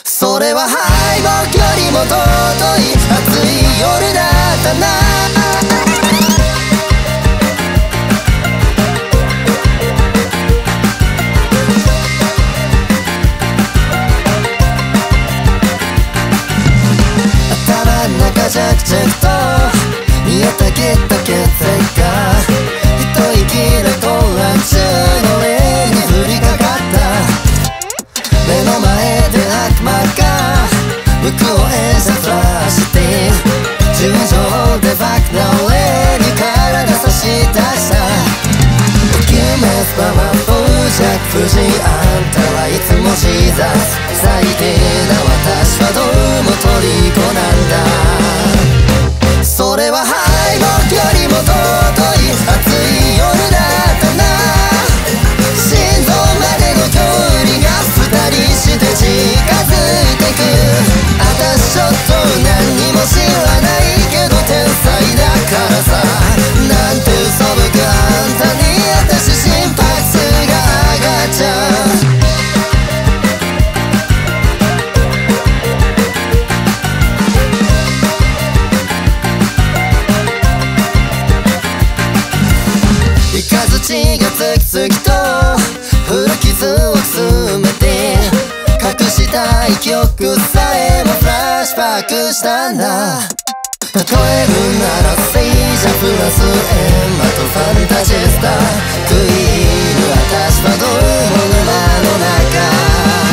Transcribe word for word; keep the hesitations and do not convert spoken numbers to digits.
それは敗北よりも尊い暑い夜だったな。頭ん中ジャクジャクと煮えたぎった血液が一息で混乱中の俺に降りかかった。目の前で悪魔が僕を演者フラッシュで純情でバカな俺に体差し出した。決めパワフルジャック富士、あんたはいつもジーザス、最低な私はどうも虜なんだ。それは敗北よりも尊い暑い夜だったな。心臓までの距離が二人して近づいてく。私ちょっと何にも知らないけど天才だからさ、なんて嘘ぶくあんたに私心拍数が上がっちゃう。雷が次々と古傷を詰めて隠したい記憶さえもフラッシュバックしたんだ。例えるなら聖者プラスエンマとファンタジスタ、食い入る私はどうも沼の中。